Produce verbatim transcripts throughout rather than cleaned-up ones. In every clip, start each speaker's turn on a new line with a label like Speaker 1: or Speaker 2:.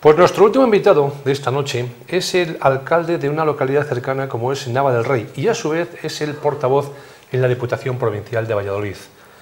Speaker 1: Pues nuestro último invitado de esta noche es el alcalde de una localidad cercana como es Nava del Rey y a su vez es el portavoz en la Diputación Provincial de Valladolid.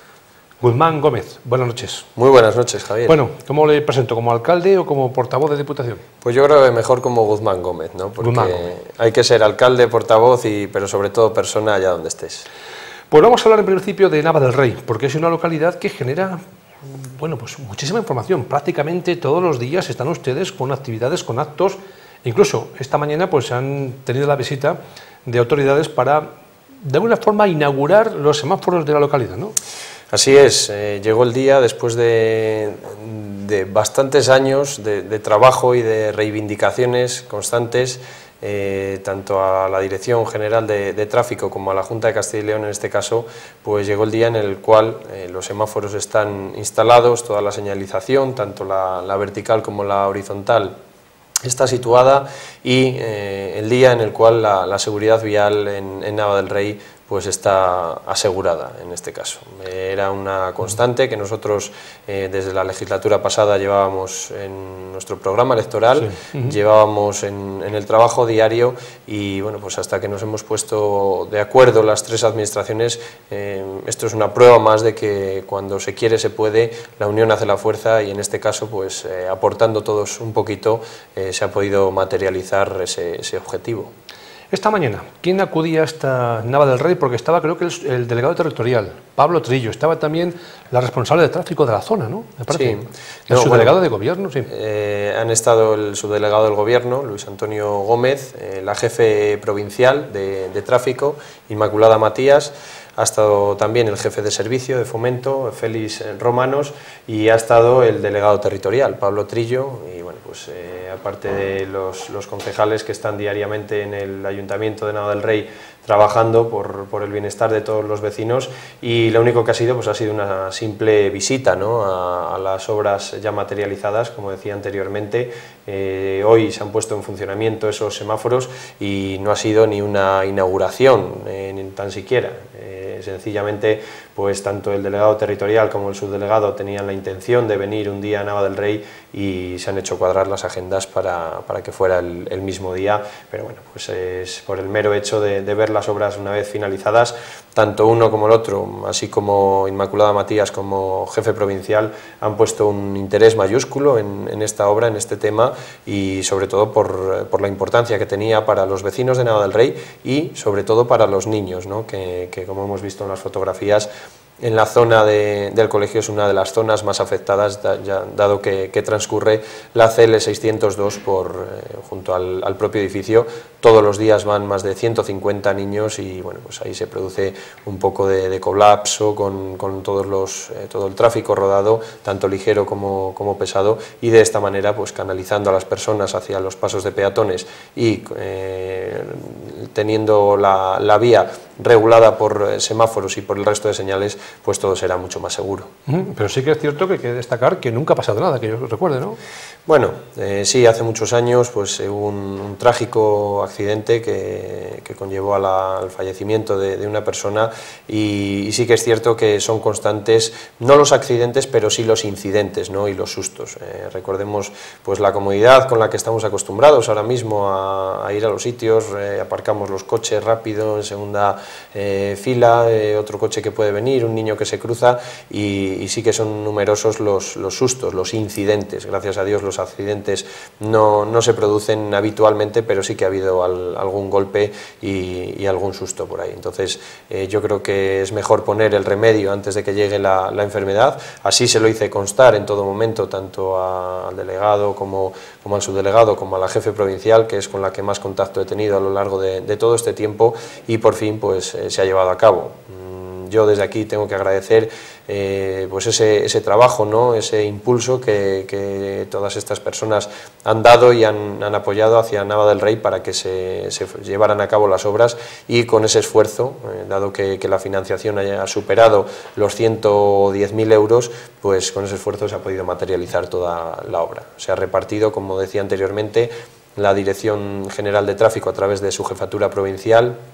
Speaker 1: Guzmán Gómez, buenas noches.
Speaker 2: Muy buenas noches, Javier.
Speaker 1: Bueno, ¿cómo le presento? ¿Como alcalde o como portavoz de Diputación?
Speaker 2: Pues yo creo que mejor como Guzmán Gómez, ¿no? Porque
Speaker 1: Guzmán Gómez.
Speaker 2: Hay que ser alcalde, portavoz, y pero sobre todo persona allá donde estés.
Speaker 1: Pues vamos a hablar en principio de Nava del Rey, porque es una localidad que genera, bueno, pues muchísima información. Prácticamente todos los días están ustedes con actividades, con actos. Incluso esta mañana pues han tenido la visita de autoridades para, de alguna forma, inaugurar los semáforos de la localidad, ¿no?
Speaker 2: Así es, eh, llegó el día después de, de bastantes años de, de trabajo y de reivindicaciones constantes, eh, tanto a la Dirección General de, de Tráfico como a la Junta de Castilla y León en este caso, pues llegó el día en el cual eh, los semáforos están instalados, toda la señalización, tanto la, la vertical como la horizontal, está situada y eh, el día en el cual la, la seguridad vial en, en Nava del Rey pues está asegurada en este caso. Era una constante que nosotros eh, desde la legislatura pasada llevábamos en nuestro programa electoral, sí. uh-huh. llevábamos en, en el trabajo diario y bueno, pues hasta que nos hemos puesto de acuerdo las tres administraciones, eh, esto es una prueba más de que cuando se quiere se puede, la unión hace la fuerza y en este caso pues eh, aportando todos un poquito eh, se ha podido materializar ese, ese objetivo.
Speaker 1: Esta mañana, ¿quién acudía a esta Nava del Rey? Porque estaba, creo que el, el delegado territorial, Pablo Trillo, estaba también la responsable de tráfico de la zona, ¿no? Me parece.
Speaker 2: Sí.
Speaker 1: El
Speaker 2: No,
Speaker 1: subdelegado
Speaker 2: bueno,
Speaker 1: de gobierno, sí.
Speaker 2: Eh, han estado el subdelegado del gobierno, Luis Antonio Gómez, eh, la jefe provincial de, de tráfico, Inmaculada Matías, ha estado también el jefe de servicio de fomento, Félix Romanos, y ha estado el delegado territorial, Pablo Trillo, y bueno, pues eh, aparte de los, los concejales que están diariamente en el Ayuntamiento de Nava del Rey trabajando por, por el bienestar de todos los vecinos, y lo único que ha sido pues ha sido una simple visita, ¿no?, a, a las obras ya materializadas, como decía anteriormente. Eh, hoy se han puesto en funcionamiento esos semáforos y no ha sido ni una inauguración, eh, ni tan siquiera. Eh, sencillamente, pues tanto el delegado territorial como el subdelegado tenían la intención de venir un día a Nava del Rey y se han hecho cuadrar las agendas para, para que fuera el, el mismo día, pero bueno, pues es por el mero hecho de, de ver las obras una vez finalizadas, tanto uno como el otro, así como Inmaculada Matías como jefe provincial, han puesto un interés mayúsculo en, en esta obra, en este tema, y sobre todo por, por la importancia que tenía para los vecinos de Nava del Rey y sobre todo para los niños, ¿no?, que, que como hemos visto en las fotografías, en la zona de, del colegio es una de las zonas más afectadas, da, ya, dado que, que transcurre la C L seiscientos dos por, eh, junto al, al propio edificio. Todos los días van más de ciento cincuenta niños y bueno, pues ahí se produce un poco de, de colapso con, con todos los, eh, todo el tráfico rodado, tanto ligero como, como pesado, y de esta manera pues canalizando a las personas hacia los pasos de peatones y eh, teniendo la, la vía regulada por semáforos y por el resto de señales, pues todo será mucho más seguro.
Speaker 1: Pero sí que es cierto que hay que destacar que nunca ha pasado nada, que yo recuerde, ¿no?
Speaker 2: Bueno, eh, sí, hace muchos años pues hubo un, un trágico accidente que, que conllevó a la, al fallecimiento de, de una persona y, y sí que es cierto que son constantes, no los accidentes, pero sí los incidentes, ¿no?, y los sustos. Eh, recordemos pues la comodidad con la que estamos acostumbrados ahora mismo a, a ir a los sitios, eh, aparcamos los coches rápido, en segunda eh, fila, eh, otro coche que puede venir, un niño que se cruza y, y sí que son numerosos los, los sustos, los incidentes. Gracias a Dios los accidentes no, no se producen habitualmente, pero sí que ha habido al, algún golpe y, y algún susto por ahí. Entonces eh, yo creo que es mejor poner el remedio antes de que llegue la, la enfermedad. Así se lo hice constar en todo momento, tanto a, al delegado como, como al subdelegado, como a la jefe provincial, que es con la que más contacto he tenido a lo largo de, de todo este tiempo, y por fin pues eh, se ha llevado a cabo. Yo desde aquí tengo que agradecer eh, pues ese, ese trabajo, ¿no?, ese impulso que, que todas estas personas han dado y han, han apoyado hacia Nava del Rey para que se, se llevaran a cabo las obras, y con ese esfuerzo, eh, dado que, que la financiación haya superado los ciento diez mil euros, pues con ese esfuerzo se ha podido materializar toda la obra. Se ha repartido, como decía anteriormente, la Dirección General de Tráfico a través de su jefatura provincial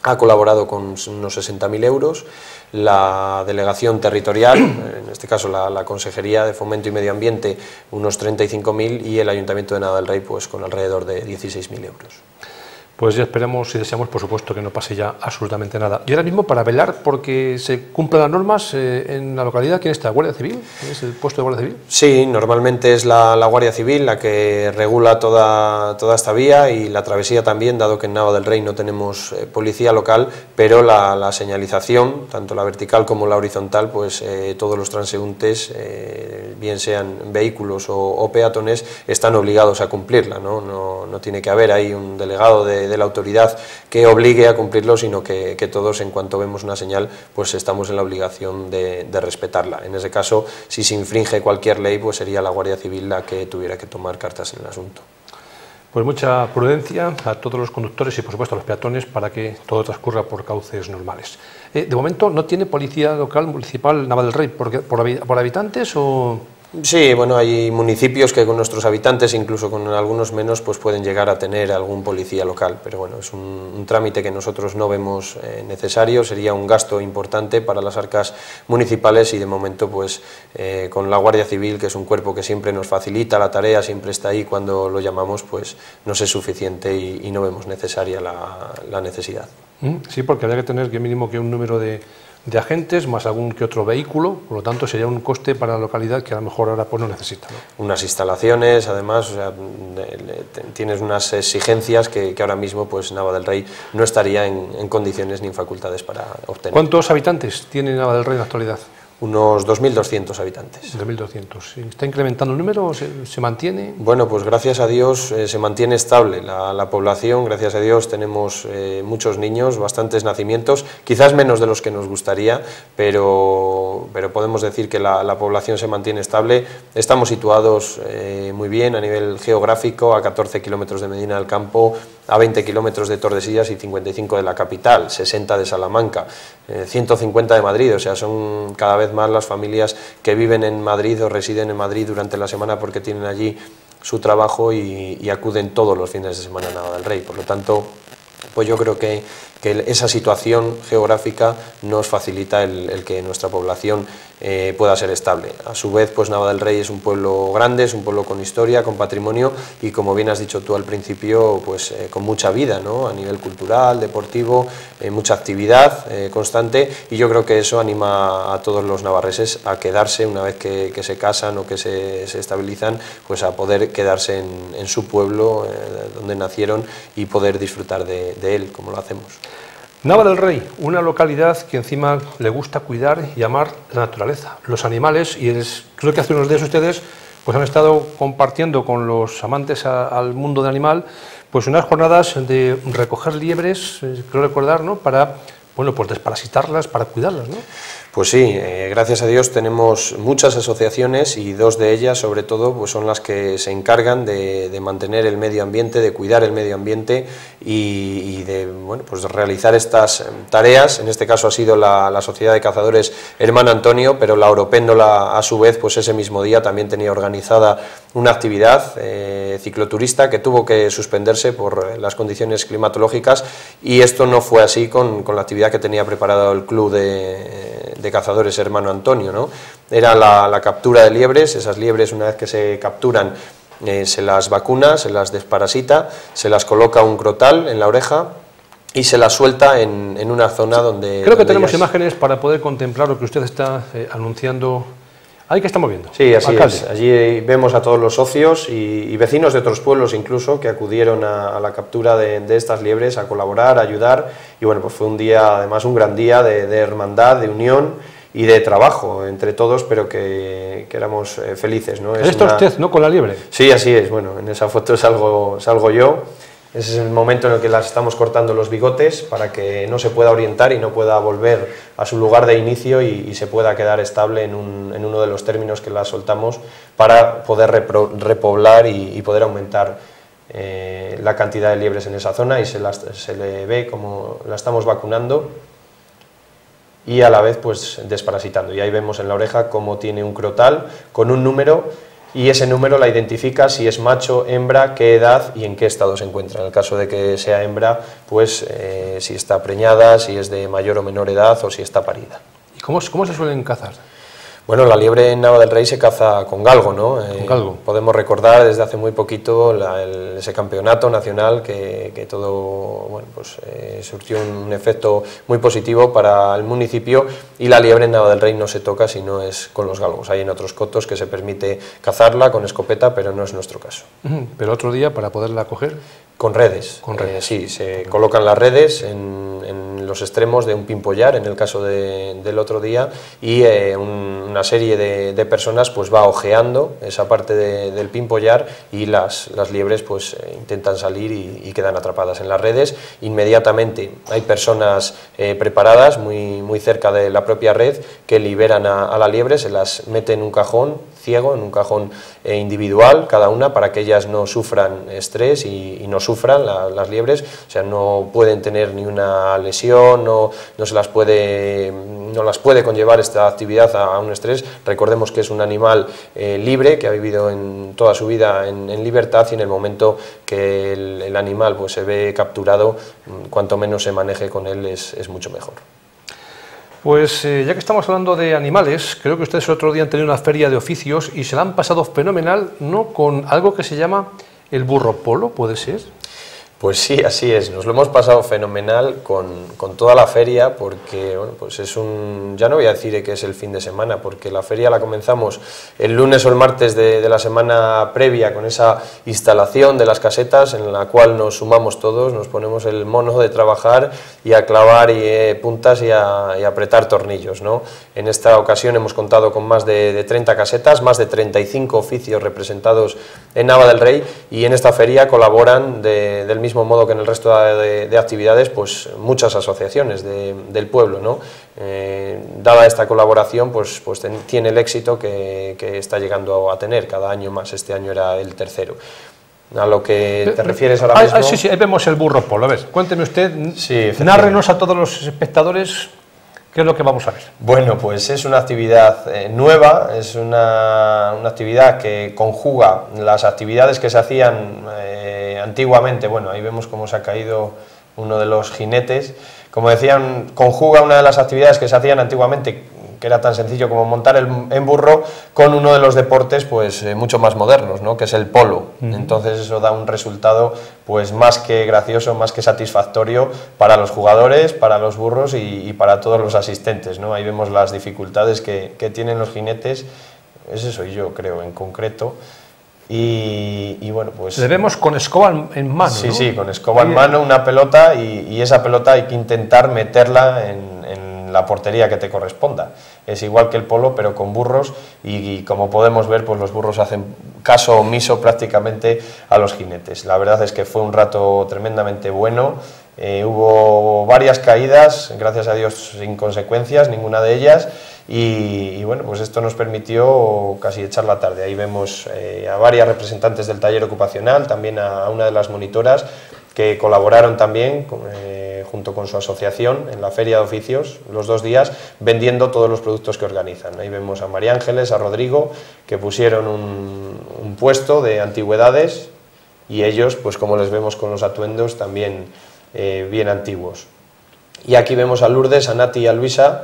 Speaker 2: ha colaborado con unos sesenta mil euros, la delegación territorial, en este caso la, la Consejería de Fomento y Medio Ambiente, unos treinta y cinco mil, y el Ayuntamiento de Nava del Rey pues con alrededor de dieciséis mil euros.
Speaker 1: Pues ya esperamos y deseamos, por supuesto, que no pase ya absolutamente nada. Y ahora mismo, para velar porque se cumplan las normas eh, en la localidad, ¿quién está? ¿Guardia Civil? ¿Es el puesto de Guardia Civil?
Speaker 2: Sí, normalmente es la, la Guardia Civil la que regula toda, toda esta vía y la travesía también, dado que en Nava del Rey no tenemos eh, policía local, pero la, la señalización, tanto la vertical como la horizontal, pues eh, todos los transeúntes, eh, bien sean vehículos o, o peatones, están obligados a cumplirla, ¿no? No, no tiene que haber ahí un delegado de de la autoridad que obligue a cumplirlo, sino que, que todos, en cuanto vemos una señal, pues estamos en la obligación de, de respetarla. En ese caso, si se infringe cualquier ley, pues sería la Guardia Civil la que tuviera que tomar cartas en el asunto.
Speaker 1: Pues mucha prudencia a todos los conductores y, por supuesto, a los peatones para que todo transcurra por cauces normales. Eh, de momento, ¿no tiene policía local municipal Nava del Rey por, por, por habitantes o...?
Speaker 2: Sí, bueno, hay municipios que con nuestros habitantes, incluso con algunos menos, pues pueden llegar a tener algún policía local, pero bueno, es un, un trámite que nosotros no vemos eh, necesario, sería un gasto importante para las arcas municipales y de momento pues eh, con la Guardia Civil, que es un cuerpo que siempre nos facilita la tarea, siempre está ahí cuando lo llamamos, pues nos es suficiente y, y no vemos necesaria la, la necesidad.
Speaker 1: Sí, porque habría que tener que mínimo que un número de... de agentes, más algún que otro vehículo, por lo tanto sería un coste para la localidad que a lo mejor ahora pues no necesita, ¿no?
Speaker 2: Unas instalaciones, además, o sea, de, de, tienes unas exigencias que, que ahora mismo pues Nava del Rey no estaría en, en condiciones ni en facultades para obtener.
Speaker 1: ¿Cuántos habitantes tiene Nava del Rey en la actualidad?
Speaker 2: Unos dos mil doscientos habitantes.
Speaker 1: dos mil doscientos. ¿Está incrementando el número? ¿Se, se mantiene?
Speaker 2: Bueno, pues gracias a Dios eh, se mantiene estable la, la población, gracias a Dios tenemos eh, muchos niños, bastantes nacimientos, quizás menos de los que nos gustaría, pero, pero podemos decir que la, la población se mantiene estable. Estamos situados eh, muy bien a nivel geográfico, a catorce kilómetros de Medina del Campo, a veinte kilómetros de Tordesillas y cincuenta y cinco de la capital, sesenta de Salamanca, eh, ciento cincuenta de Madrid, o sea, son cada vez más las familias que viven en Madrid o residen en Madrid durante la semana porque tienen allí su trabajo y, y acuden todos los fines de semana a Nava del Rey. Por lo tanto, pues yo creo que, que esa situación geográfica nos facilita el, el que nuestra población eh, pueda ser estable. A su vez, pues Nava del Rey es un pueblo grande, es un pueblo con historia, con patrimonio y, como bien has dicho tú al principio, pues eh, con mucha vida, ¿no? A nivel cultural, deportivo, eh, mucha actividad eh, constante, y yo creo que eso anima a todos los navarreses a quedarse una vez que, que se casan o que se, se estabilizan, pues a poder quedarse en, en su pueblo, eh, donde nacieron, y poder disfrutar de, de él, como lo hacemos.
Speaker 1: Nava del Rey, una localidad que encima le gusta cuidar y amar la naturaleza, los animales, y es, creo que hace unos días ustedes pues han estado compartiendo con los amantes a, al mundo del animal pues unas jornadas de recoger liebres, eh, creo recordar, ¿no? Para, bueno, pues desparasitarlas, para cuidarlas, ¿no?
Speaker 2: Pues sí, eh, gracias a Dios tenemos muchas asociaciones y dos de ellas, sobre todo, pues son las que se encargan de, de mantener el medio ambiente, de cuidar el medio ambiente y, y de, bueno, pues realizar estas tareas. En este caso ha sido la, la Sociedad de Cazadores Hermano Antonio, pero la Oropéndola, a su vez, pues ese mismo día también tenía organizada una actividad eh, cicloturista que tuvo que suspenderse por las condiciones climatológicas, y esto no fue así con, con la actividad que tenía preparado el club de, de Cazadores Hermano Antonio, ¿no? Era la, la captura de liebres. Esas liebres, una vez que se capturan, eh, se las vacuna, se las desparasita, se las coloca un crotal en la oreja y se las suelta en, en una zona donde...
Speaker 1: Creo que
Speaker 2: donde
Speaker 1: tenemos
Speaker 2: ellas...
Speaker 1: imágenes para poder contemplar lo que usted está eh, anunciando. Ahí que estamos viendo.
Speaker 2: Sí, así
Speaker 1: Alcalde.
Speaker 2: es. Allí vemos a todos los socios y, y vecinos de otros pueblos incluso que acudieron a, a la captura de, de estas liebres, a colaborar, a ayudar, y bueno, pues fue un día, además un gran día de, de hermandad, de unión y de trabajo entre todos, pero que, que éramos eh, felices, ¿no?
Speaker 1: Es ¿Esto una... usted, no, con la liebre?
Speaker 2: Sí, así es. Bueno, en esa foto salgo, salgo yo. Ese es el momento en el que las estamos cortando los bigotes para que no se pueda orientar y no pueda volver a su lugar de inicio y, y se pueda quedar estable en, un, en uno de los términos que las soltamos para poder repro, repoblar y, y poder aumentar eh, la cantidad de liebres en esa zona, y se, las, se le ve como la estamos vacunando y a la vez pues desparasitando. Y ahí vemos en la oreja cómo tiene un crotal con un número y ese número la identifica si es macho, hembra, qué edad y en qué estado se encuentra. En el caso de que sea hembra, pues eh, si está preñada, si es de mayor o menor edad o si está parida.
Speaker 1: ¿Y cómo, cómo se suelen cazar?
Speaker 2: Bueno, la liebre en Nava del Rey se caza con galgo, ¿no? Eh,
Speaker 1: con galgo.
Speaker 2: Podemos recordar desde hace muy poquito la, el, ese campeonato nacional que, que todo, bueno, pues eh, surtió un efecto muy positivo para el municipio, y la liebre en Nava del Rey no se toca si no es con los galgos. Hay en otros cotos que se permite cazarla con escopeta, pero no es nuestro caso.
Speaker 1: Pero otro día, para poderla coger...
Speaker 2: Con redes,
Speaker 1: con redes.
Speaker 2: Eh, sí, se colocan las redes en, en los extremos de un pimpollar, en el caso de, del otro día, y eh, un, una serie de, de personas pues va ojeando esa parte de, del pimpollar, y las, las liebres pues eh, intentan salir y, y quedan atrapadas en las redes. Inmediatamente hay personas eh, preparadas muy, muy cerca de la propia red que liberan a, a la liebre, se las mete en un cajón ciego, en un cajón eh, individual cada una, para que ellas no sufran estrés y, y no sufran la, las liebres, o sea, no pueden tener ni una lesión, no, no se las puede, no las puede conllevar esta actividad a, a un estrés. Recordemos que es un animal eh, libre, que ha vivido en toda su vida en, en libertad, y en el momento que el, el animal pues se ve capturado, cuanto menos se maneje con él es, es mucho mejor.
Speaker 1: Pues eh, ya que estamos hablando de animales, creo que ustedes el otro día han tenido una feria de oficios y se la han pasado fenomenal, ¿no?, con algo que se llama el burro polo, ¿puede ser?
Speaker 2: Pues sí, así es, nos lo hemos pasado fenomenal con, con toda la feria, porque bueno, pues es un, ya no voy a decir que es el fin de semana, porque la feria la comenzamos el lunes o el martes de, de la semana previa, con esa instalación de las casetas en la cual nos sumamos todos, nos ponemos el mono de trabajar y a clavar y, eh, puntas y a, y a apretar tornillos, ¿no? En esta ocasión hemos contado con más de, de treinta casetas, más de treinta y cinco oficios representados en Nava del Rey, y en esta feria colaboran de, del mismo mismo modo que en el resto de, de actividades, pues muchas asociaciones de, del pueblo, ¿no? Eh, dada esta colaboración, pues, pues ten, tiene el éxito que, que está llegando a tener cada año más. Este año era el tercero. A lo que te refieres ahora mismo...
Speaker 1: Ah, sí, sí, ahí vemos el burro polo. A ver, cuénteme usted,
Speaker 2: sí,
Speaker 1: nárrenos a todos los espectadores qué es lo que vamos a ver.
Speaker 2: Bueno, pues es una actividad eh, nueva, es una, una actividad que conjuga las actividades que se hacían eh, antiguamente. Bueno, ahí vemos cómo se ha caído uno de los jinetes. Como decían, conjuga una de las actividades que se hacían antiguamente, que era tan sencillo como montar el, en burro, con uno de los deportes pues eh, mucho más modernos, ¿no?, que es el polo. Uh-huh. Entonces eso da un resultado pues más que gracioso, más que satisfactorio para los jugadores, para los burros y, y para todos los asistentes, ¿no? Ahí vemos las dificultades que, que tienen los jinetes. Ese soy yo, creo, en concreto. Y, y bueno, pues...
Speaker 1: Le vemos con escoba en mano,
Speaker 2: Sí,
Speaker 1: ¿no?
Speaker 2: sí, con escoba en mano, una pelota, y, y esa pelota hay que intentar meterla en, en la portería que te corresponda. Es igual que el polo, pero con burros, y, y como podemos ver, pues los burros hacen caso omiso prácticamente a los jinetes. La verdad es que fue un rato tremendamente bueno. Eh, hubo varias caídas, gracias a Dios sin consecuencias, ninguna de ellas, y, y bueno, pues esto nos permitió casi echar la tarde. Ahí vemos eh, a varias representantes del taller ocupacional, también a, a una de las monitoras, que colaboraron también eh, junto con su asociación en la feria de oficios los dos días, vendiendo todos los productos que organizan. Ahí vemos a María Ángeles, a Rodrigo, que pusieron un, un puesto de antigüedades, y ellos, pues como les vemos con los atuendos, también eh, bien antiguos. Y aquí vemos a Lourdes, a Nati y a Luisa,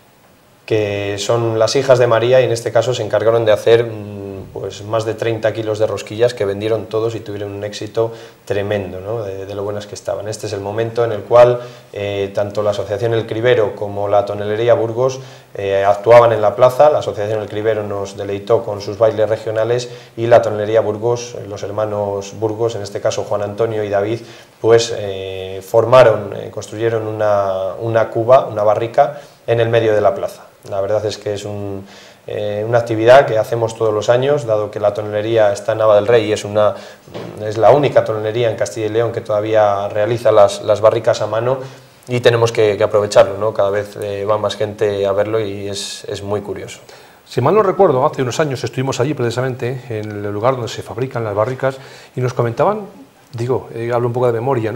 Speaker 2: que son las hijas de María, y en este caso se encargaron de hacer pues más de treinta kilos de rosquillas, que vendieron todos y tuvieron un éxito tremendo, ¿no?, de, de lo buenas que estaban. Este es el momento en el cual eh, tanto la Asociación El Cribero como la Tonelería Burgos eh, actuaban en la plaza. La Asociación El Cribero nos deleitó con sus bailes regionales, y la Tonelería Burgos, los hermanos Burgos, en este caso Juan Antonio y David, pues eh, formaron, eh, construyeron una, una cuba, una barrica en el medio de la plaza. La verdad es que es un... Eh, una actividad que hacemos todos los años, dado que la tonelería está en Nava del Rey y es, una, es la única tonelería en Castilla y León que todavía realiza las, las barricas a mano, y tenemos que, que aprovecharlo, ¿no? Cada vez eh, va más gente a verlo y es, es muy curioso.
Speaker 1: Si mal no recuerdo, hace unos años estuvimos allí precisamente, en el lugar donde se fabrican las barricas, y nos comentaban, digo, eh, hablo un poco de memoria, ¿no?,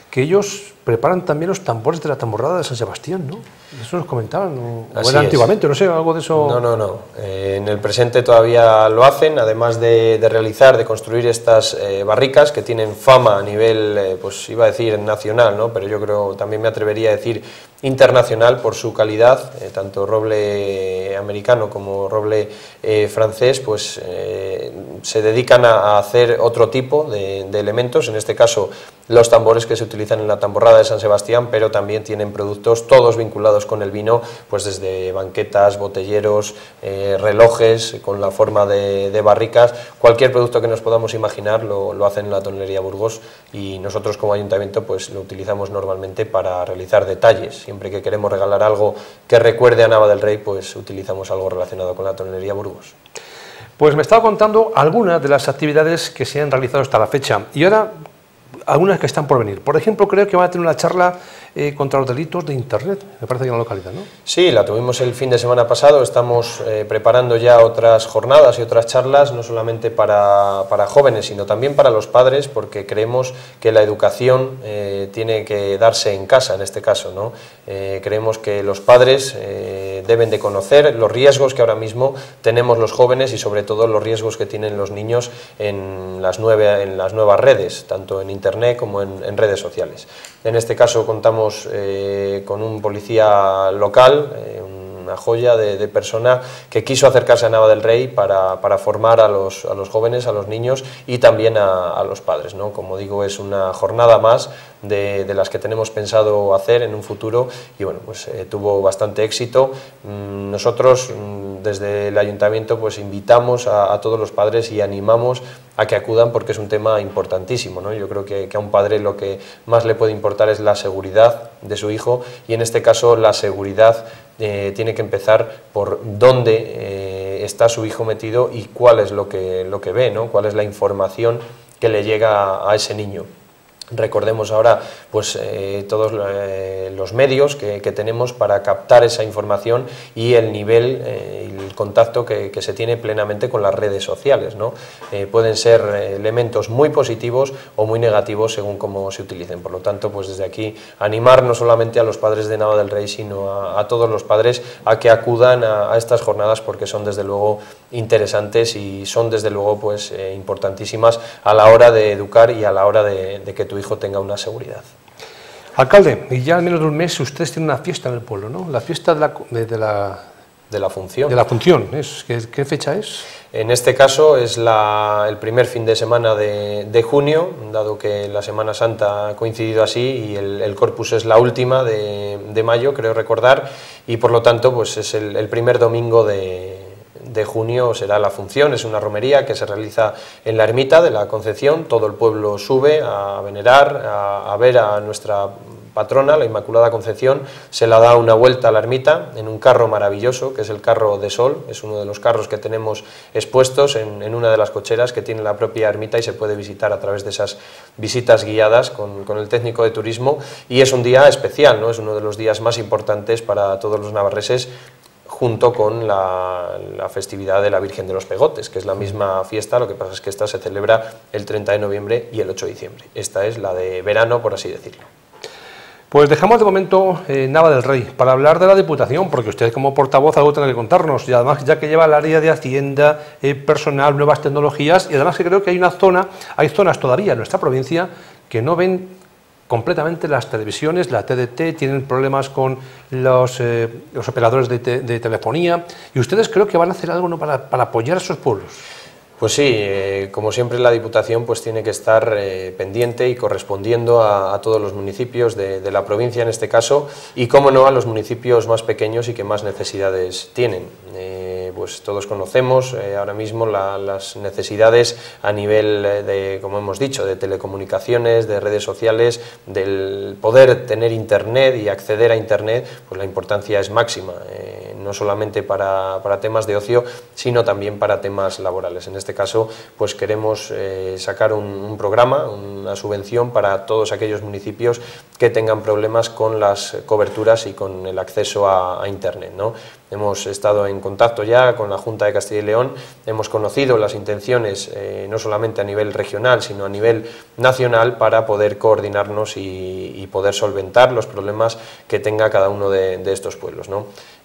Speaker 1: que ellos preparan también los tambores de la tamborrada de San Sebastián, ¿no? Eso nos comentaban, o, o era antiguamente, no sé, algo de eso.
Speaker 2: No, no, no. Eh, en el presente todavía lo hacen, además de, de realizar, de construir estas eh, barricas que tienen fama a nivel, eh, pues iba a decir nacional, ¿no? Pero yo creo, también me atrevería a decir internacional por su calidad, eh, tanto roble americano como roble eh, francés, pues eh, se dedican a, a hacer otro tipo de, de elementos, en este caso los tambores que se utilizan en la tamborrada de San Sebastián, pero también tienen productos todos vinculados con el vino, pues desde banquetas, botelleros, eh, relojes con la forma de, de barricas, cualquier producto que nos podamos imaginar lo, lo hacen en la Tonelería Burgos, y nosotros como ayuntamiento pues lo utilizamos normalmente para realizar detalles. Siempre que queremos regalar algo que recuerde a Nava del Rey, pues utilizamos algo relacionado con la Tonelería Burgos.
Speaker 1: Pues me estaba contando algunas de las actividades que se han realizado hasta la fecha, y ahora algunas que están por venir. Por ejemplo, creo que van a tener una charla eh, contra los delitos de Internet, me parece que en la localidad, ¿no?
Speaker 2: Sí, la tuvimos el fin de semana pasado, estamos eh, preparando ya otras jornadas y otras charlas, no solamente para, para jóvenes, sino también para los padres, porque creemos que la educación eh, tiene que darse en casa, en este caso, ¿no? Eh, creemos que los padres eh, deben de conocer los riesgos que ahora mismo tenemos los jóvenes, y sobre todo los riesgos que tienen los niños en las, nueve, en las nuevas redes, tanto en Internet como en, en redes sociales. En este caso contamos eh, con un policía local, eh, una joya de, de persona que quiso acercarse a Nava del Rey para, para formar a los, a los jóvenes, a los niños y también a, a los padres, ¿no? Como digo, es una jornada más de, de las que tenemos pensado hacer en un futuro, y bueno, pues eh, tuvo bastante éxito. Mm, nosotros mm, desde el ayuntamiento pues invitamos a, a todos los padres y animamos a que acudan, porque es un tema importantísimo, ¿no? Yo creo que, que a un padre lo que más le puede importar es la seguridad de su hijo, y en este caso la seguridad eh, tiene que empezar por dónde eh, está su hijo metido y cuál es lo que, lo que ve, ¿no? Cuál es la información que le llega a, a ese niño. Recordemos ahora pues eh, todos eh, los medios que, que tenemos para captar esa información y el nivel eh, y el contacto que, que se tiene plenamente con las redes sociales, ¿no? Eh, pueden ser eh, elementos muy positivos o muy negativos según cómo se utilicen. Por lo tanto, pues desde aquí animar no solamente a los padres de Nava del Rey, sino a, a todos los padres a que acudan a, a estas jornadas, porque son desde luego interesantes y son desde luego pues eh, importantísimas a la hora de educar y a la hora de, de que tu hijo tenga una seguridad.
Speaker 1: Alcalde, y ya en menos de un mes ustedes tienen una fiesta en el pueblo, ¿no? La fiesta de la... De, de la...
Speaker 2: De la función.
Speaker 1: De la función, ¿es? ¿Qué, qué fecha es?
Speaker 2: En este caso es la, el primer fin de semana de, de junio, dado que la Semana Santa ha coincidido así, y el, el Corpus es la última de, de mayo, creo recordar, y por lo tanto pues es el, el primer domingo de... de junio será la función. Es una romería que se realiza en la ermita de la Concepción. Todo el pueblo sube a venerar, a, a ver a nuestra patrona, la Inmaculada Concepción. Se la da una vuelta a la ermita en un carro maravilloso, que es el carro de Sol. Es uno de los carros que tenemos expuestos en, en una de las cocheras que tiene la propia ermita, y se puede visitar a través de esas visitas guiadas con, con el técnico de turismo, y es un día especial, ¿no? Es uno de los días más importantes para todos los navarreses, junto con la, la festividad de la Virgen de los Pegotes, que es la misma fiesta, lo que pasa es que esta se celebra el treinta de noviembre y el ocho de diciembre. Esta es la de verano, por así decirlo.
Speaker 1: Pues dejamos de momento eh, Nava del Rey para hablar de la Diputación, porque usted como portavoz algo tiene que contarnos, y además ya que lleva el área de Hacienda, eh, personal, nuevas tecnologías, y además que creo que hay una zona, hay zonas todavía en nuestra provincia que no ven completamente las televisiones, la T D T, tienen problemas con los, eh, los operadores de, te, de telefonía, y ustedes creo que van a hacer algo, ¿no?, para, para apoyar a esos pueblos.
Speaker 2: Pues sí, eh, como siempre la Diputación pues tiene que estar eh, pendiente y correspondiendo a, a todos los municipios de, de la provincia en este caso, y cómo no a los municipios más pequeños y que más necesidades tienen. Eh, pues todos conocemos eh, ahora mismo la, las necesidades a nivel de, como hemos dicho, de telecomunicaciones, de redes sociales, del poder tener internet y acceder a internet, pues la importancia es máxima, eh, no solamente para, para temas de ocio, sino también para temas laborales. En este caso, pues queremos eh, sacar un, un programa, una subvención para todos aquellos municipios que tengan problemas con las coberturas y con el acceso a, a Internet, ¿no? Hemos estado en contacto ya con la Junta de Castilla y León, hemos conocido las intenciones eh, no solamente a nivel regional, sino a nivel nacional para poder coordinarnos y, y poder solventar los problemas que tenga cada uno de, de estos pueblos, ¿no?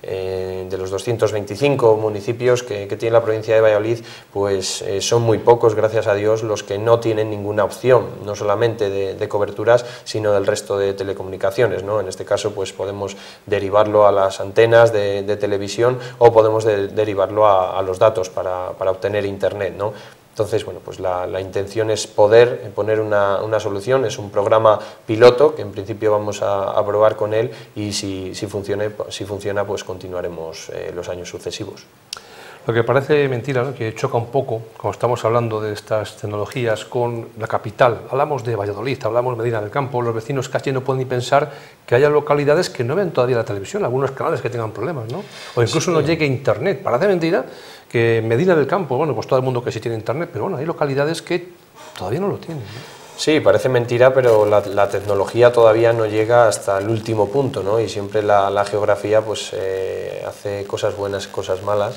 Speaker 2: Eh, de los doscientos veinticinco municipios que, que tiene la provincia de Valladolid, pues eh, son muy pocos, gracias a Dios, los que no tienen ninguna opción, no solamente de, de coberturas, sino del resto de telecomunicaciones, ¿no? En este caso, pues podemos derivarlo a las antenas de, de televisión o podemos de, derivarlo a, a los datos para, para obtener Internet, ¿no? Entonces, bueno, pues la, la intención es poder poner una, una solución, es un programa piloto que en principio vamos a, a probar con él y si, si, funcione, si funciona, pues continuaremos eh, los años sucesivos.
Speaker 1: Lo que parece mentira, ¿no?, que choca un poco, como estamos hablando de estas tecnologías, con la capital. Hablamos de Valladolid, hablamos de Medina del Campo, los vecinos casi no pueden ni pensar que haya localidades que no ven todavía la televisión, algunos canales que tengan problemas, ¿no? O incluso sí, no llegue Internet. Parece mentira que en Medina del Campo, bueno, pues todo el mundo que sí tiene Internet, pero bueno, hay localidades que todavía no lo tienen, ¿no?
Speaker 2: Sí, parece mentira, pero la, la tecnología todavía no llega hasta el último punto, ¿no? Y siempre la, la geografía pues eh, hace cosas buenas, cosas malas,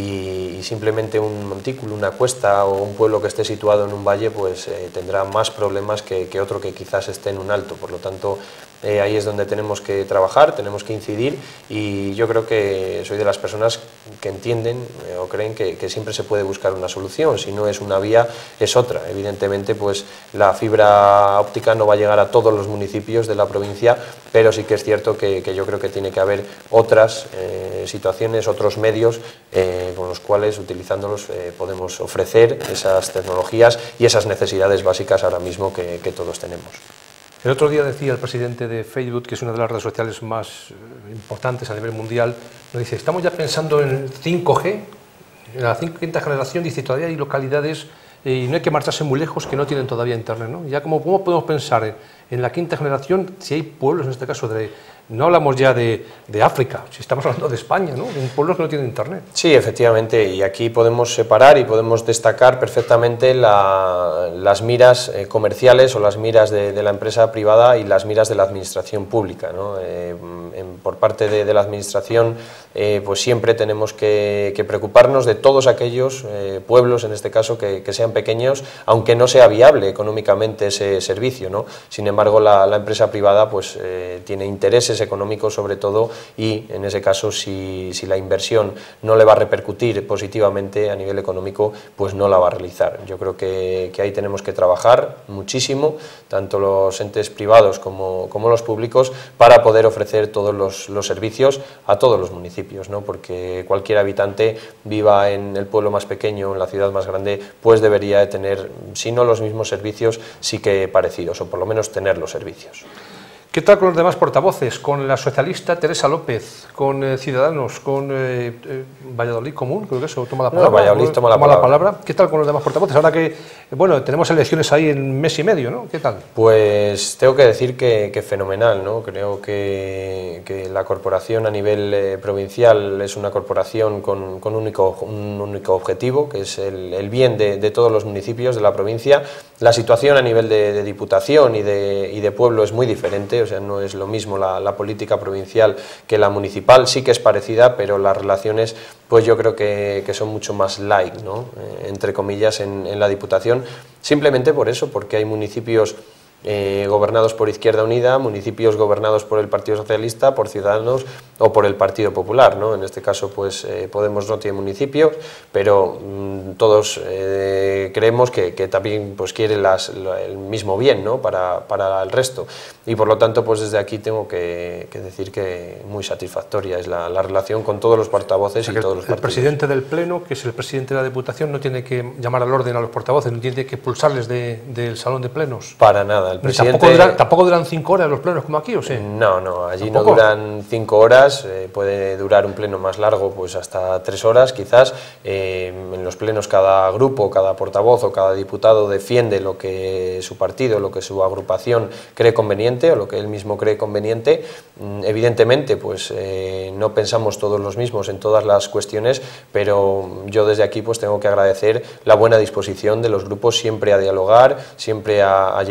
Speaker 2: y, y simplemente un montículo, una cuesta o un pueblo que esté situado en un valle pues eh, tendrá más problemas que, que otro que quizás esté en un alto. Por lo tanto, eh, ahí es donde tenemos que trabajar, tenemos que incidir, y yo creo que soy de las personas que entienden eh, o creen que, que siempre se puede buscar una solución. Si no es una vía, es otra. Evidentemente, pues la fibra óptica no va a llegar a todos los municipios de la provincia, pero sí que es cierto que, que yo creo que tiene que haber otras eh, situaciones, otros medios eh, con los cuales, utilizándolos, eh, podemos ofrecer esas tecnologías y esas necesidades básicas ahora mismo que, que todos tenemos.
Speaker 1: El otro día decía el presidente de Facebook, que es una de las redes sociales más importantes a nivel mundial, nos dice, estamos ya pensando en cinco G, en la quinta generación, dice, todavía hay localidades y no hay que marcharse muy lejos que no tienen todavía Internet, ¿no? Ya como, ¿cómo podemos pensar en, en la quinta generación si hay pueblos, en este caso, de, no hablamos ya de, de África, si estamos hablando de España, ¿no?, de pueblos que no tienen Internet?
Speaker 2: Sí, efectivamente, y aquí podemos separar y podemos destacar perfectamente la, las miras eh, comerciales o las miras de, de la empresa privada y las miras de la administración pública, ¿no? Eh, en, por parte de, de la administración, eh, pues siempre tenemos que, que preocuparnos de todos aquellos eh, pueblos, en este caso, que, que sean pequeños, aunque no sea viable económicamente ese servicio, ¿no? Sin embargo, la, la empresa privada pues eh, tiene intereses económicos sobre todo, y en ese caso, si, si la inversión no le va a repercutir positivamente a nivel económico, pues no la va a realizar. Yo creo que, que ahí tenemos que trabajar muchísimo, tanto los entes privados como, como los públicos, para poder ofrecer todos los, los servicios a todos los municipios, ¿no? Porque cualquier habitante, viva en el pueblo más pequeño o en la ciudad más grande, pues debería de tener, si no los mismos servicios, sí que parecidos, o por lo menos tener los servicios.
Speaker 1: ¿Qué tal con los demás portavoces? Con la socialista Teresa López, con eh, Ciudadanos, con eh, eh, Valladolid Común, creo que eso toma la palabra.
Speaker 2: No, Valladolid toma, la, toma palabra. la palabra.
Speaker 1: ¿Qué tal con los demás portavoces? Ahora que, bueno, tenemos elecciones ahí en mes y medio, ¿no? ¿Qué tal?
Speaker 2: Pues tengo que decir que, que fenomenal, ¿no? Creo que, que la corporación a nivel eh, provincial es una corporación con, con único, un único objetivo, que es el, el bien de, de todos los municipios de la provincia. La situación a nivel de, de diputación y de, y de pueblo es muy diferente. O sea, no es lo mismo la, la política provincial que la municipal, sí que es parecida, pero las relaciones, pues yo creo que, que son mucho más light, ¿no? Eh, entre comillas, en, en la Diputación, simplemente por eso, porque hay municipios Eh, gobernados por Izquierda Unida, municipios gobernados por el Partido Socialista, por Ciudadanos o por el Partido Popular, ¿no? En este caso, pues eh, Podemos no tiene municipios, pero mmm, todos eh, creemos que, que también pues quiere las, el mismo bien, ¿no? para, para el resto, y por lo tanto, pues desde aquí tengo que, que decir que muy satisfactoria es la, la relación con todos los portavoces, o sea, y todos los
Speaker 1: partidos. El presidente del Pleno, que es el presidente de la Diputación, no tiene que llamar al orden a los portavoces, no tiene que expulsarles de, del salón de plenos.
Speaker 2: Para nada. El presidente...
Speaker 1: ¿Tampoco, duran, ¿Tampoco duran cinco horas los plenos como aquí, o sí?
Speaker 2: No, no, allí
Speaker 1: ¿Tampoco?
Speaker 2: No duran cinco horas, eh, puede durar un pleno más largo, pues hasta tres horas quizás. Eh, en los plenos cada grupo, cada portavoz o cada diputado defiende lo que su partido, lo que su agrupación cree conveniente o lo que él mismo cree conveniente. Mm, evidentemente, pues eh, no pensamos todos los mismos en todas las cuestiones, pero yo desde aquí pues tengo que agradecer la buena disposición de los grupos siempre a dialogar, siempre a, a llevar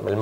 Speaker 2: el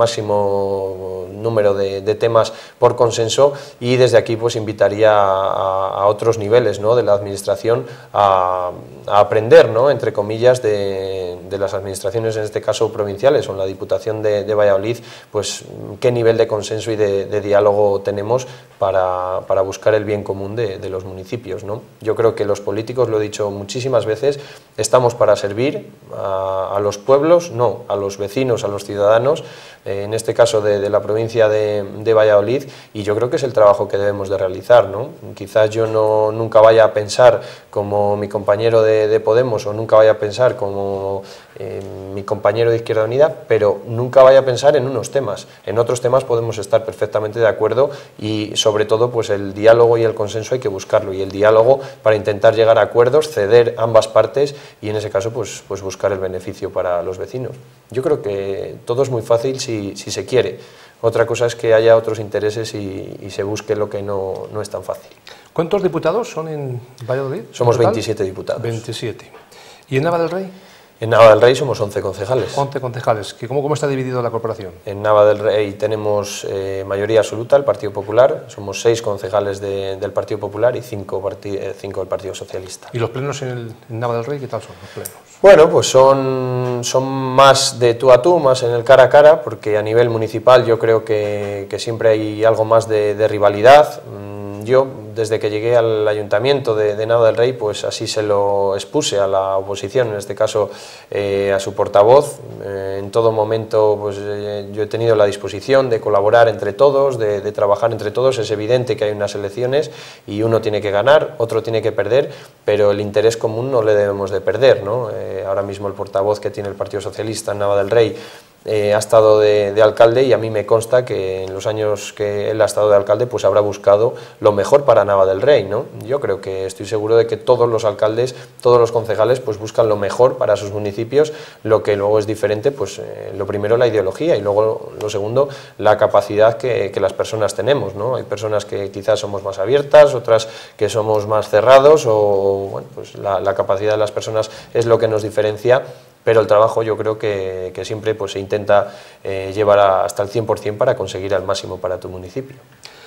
Speaker 2: máximo número de, de temas por consenso, y desde aquí pues invitaría a, a otros niveles, ¿no?, de la administración a, a aprender, ¿no?, entre comillas, de, de las administraciones, en este caso provinciales o en la Diputación de, de Valladolid, pues qué nivel de consenso y de, de diálogo tenemos para, para buscar el bien común de, de los municipios, ¿no? Yo creo que los políticos, lo he dicho muchísimas veces, estamos para servir a, a los pueblos, no, a los vecinos, a los ciudadanos, eh, en este caso de, de la provincia de, de Valladolid, y yo creo que es el trabajo que debemos de realizar, ¿no? Quizás yo no, nunca vaya a pensar como mi compañero de, de Podemos, o nunca vaya a pensar como eh, mi compañero de Izquierda Unida, pero nunca vaya a pensar en unos temas. En otros temas podemos estar perfectamente de acuerdo, y sobre todo pues el diálogo y el consenso hay que buscarlo, y el diálogo para intentar llegar a acuerdos, ceder ambas partes, y en ese caso pues, pues buscar el beneficio para los vecinos. Yo creo que todo es muy fácil si, si se quiere. Otra cosa es que haya otros intereses y, y se busque lo que no, no es tan fácil.
Speaker 1: ¿Cuántos diputados son en Valladolid?
Speaker 2: Somos veintisiete diputados.
Speaker 1: veintisiete. ¿Y en Nava del Rey?
Speaker 2: En Nava del Rey somos once concejales.
Speaker 1: once concejales. ¿Cómo, ¿Cómo está dividido la corporación?
Speaker 2: En Nava del Rey tenemos eh, mayoría absoluta, el Partido Popular. Somos seis concejales de, del Partido Popular y cinco, eh, cinco del Partido Socialista.
Speaker 1: ¿Y los plenos en, el, en Nava del Rey qué tal son los plenos?
Speaker 2: Bueno, pues son, son más de tú a tú, más en el cara a cara, porque a nivel municipal yo creo que, que siempre hay algo más de, de rivalidad. Yo, desde que llegué al Ayuntamiento de, de Nava del Rey, pues así se lo expuse a la oposición, en este caso eh, a su portavoz. Eh, en todo momento pues, eh, yo he tenido la disposición de colaborar entre todos, de, de trabajar entre todos. Es evidente que hay unas elecciones y uno tiene que ganar, otro tiene que perder, pero el interés común no le debemos de perder, ¿no? Eh, ahora mismo el portavoz que tiene el Partido Socialista en Nava del Rey Eh, ha estado de, de alcalde, y a mí me consta que en los años que él ha estado de alcalde pues habrá buscado lo mejor para Nava del Rey, ¿no? Yo creo que estoy seguro de que todos los alcaldes, todos los concejales pues buscan lo mejor para sus municipios. Lo que luego es diferente, pues eh, lo primero la ideología, y luego lo segundo la capacidad que, que las personas tenemos, ¿no? Hay personas que quizás somos más abiertas, otras que somos más cerrados, o bueno, pues la, la capacidad de las personas es lo que nos diferencia. Pero el trabajo yo creo que, que siempre pues, se intenta eh, llevar a, hasta el cien por cien para conseguir al máximo para tu municipio.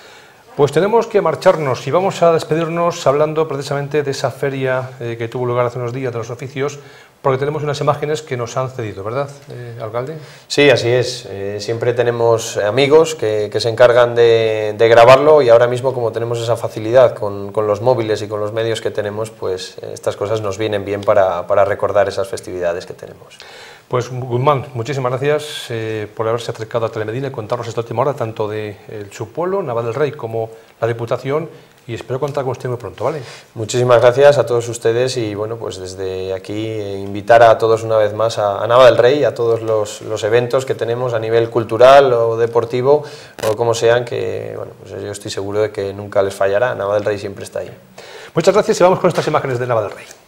Speaker 1: Pues tenemos que marcharnos y vamos a despedirnos hablando precisamente de esa feria eh, que tuvo lugar hace unos días de los oficios, porque tenemos unas imágenes que nos han cedido, ¿verdad, eh, alcalde?
Speaker 2: Sí, así es. Eh, siempre tenemos amigos que, que se encargan de, de grabarlo, y ahora mismo, como tenemos esa facilidad con, con los móviles y con los medios que tenemos, pues eh, estas cosas nos vienen bien para, para recordar esas festividades que tenemos.
Speaker 1: Pues Guzmán, muchísimas gracias eh, por haberse acercado a Telemedina y contarnos esta última hora, tanto de eh, su pueblo, Nava del Rey, como la Diputación, y espero contar con usted muy pronto, ¿vale?
Speaker 2: Muchísimas gracias a todos ustedes, y bueno, pues desde aquí eh, invitar a todos una vez más a, a Nava del Rey, a todos los, los eventos que tenemos a nivel cultural o deportivo, o como sean, que bueno, pues yo estoy seguro de que nunca les fallará. Nava del Rey siempre está ahí.
Speaker 1: Muchas gracias, y vamos con estas imágenes de Nava del Rey.